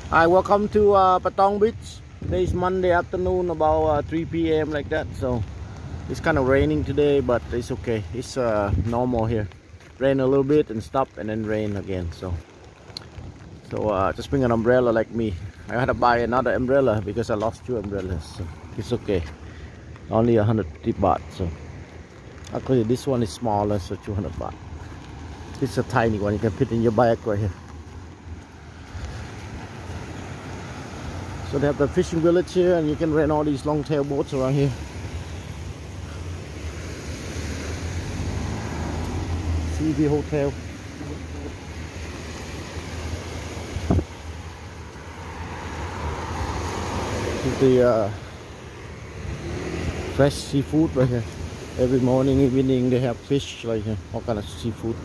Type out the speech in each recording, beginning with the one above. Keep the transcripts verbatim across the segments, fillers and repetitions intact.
Hi, welcome to uh, Patong Beach. Today is Monday afternoon, about uh, three P M like that. So it's kind of raining today, but it's okay. It's uh, normal here. Rain a little bit and stop, and then rain again. So so uh, just bring an umbrella like me. I had to buy another umbrella because I lost two umbrellas. So it's okay. Only one hundred fifty baht. So actually this one is smaller, so two hundred baht. It's a tiny one. You can fit in your bag right here. So they have the fishing village here, and you can rent all these long tail boats around here. C V Hotel. This is the uh, fresh seafood right here. Every morning, evening they have fish like here, all kind of seafood.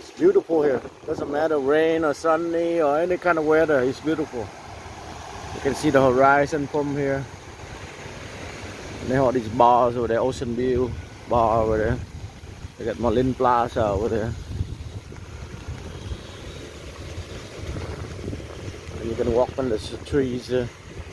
It's beautiful here. Doesn't matter rain or sunny or any kind of weather. It's beautiful. You can see the horizon from here. And they have these bars over there, Ocean View bar over there. They got Marlin Plaza over there. And you can walk on the trees there.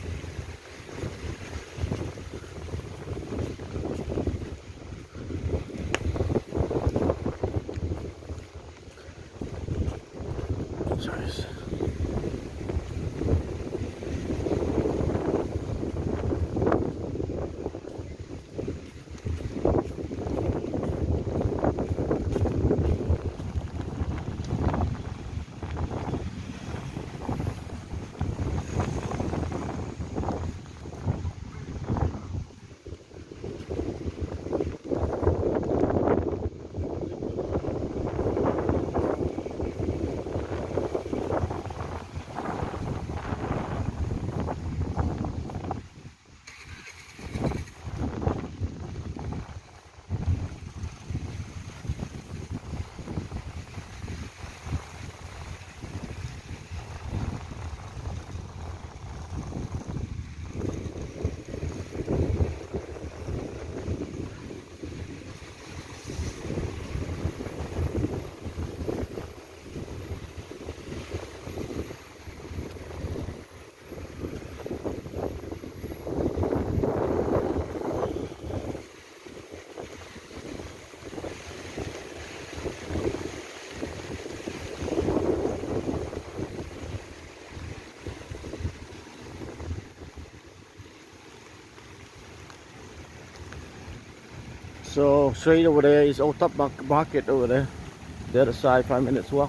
So straight over there is Old Top Market over there. The other side, five minutes walk.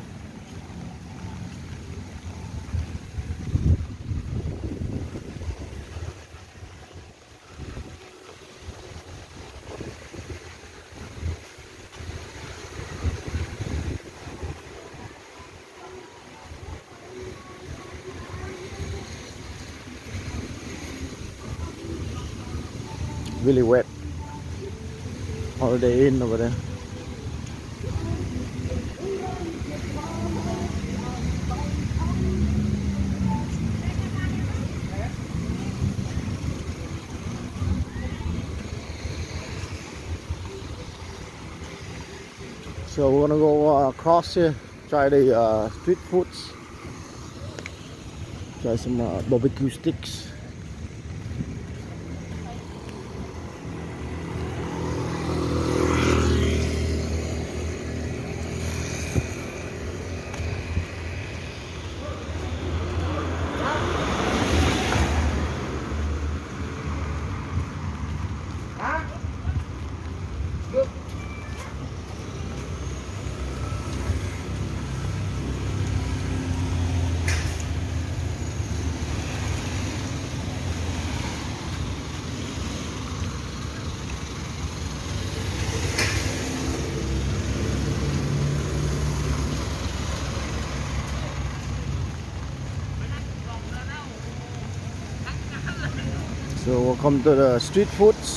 Really wet. Holiday Inn over there. So we're gonna go uh, across here, try the uh, street foods, try some uh, barbecue sticks. So we'll come to the street foods.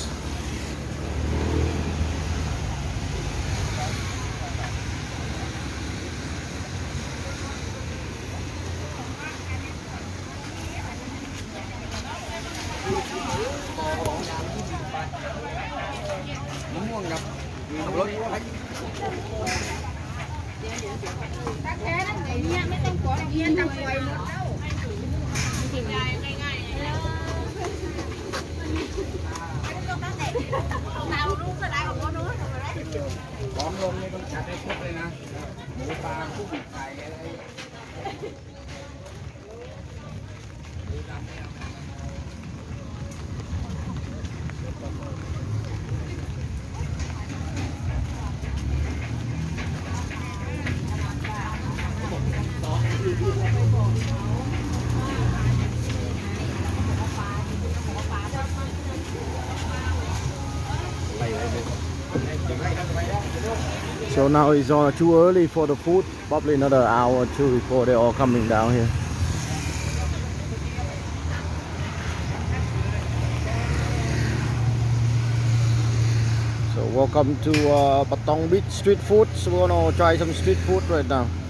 So now it's uh, too early for the food, probably another hour or two before they're all coming down here. So welcome to uh, Patong Beach street food. So we're gonna try some street food right now.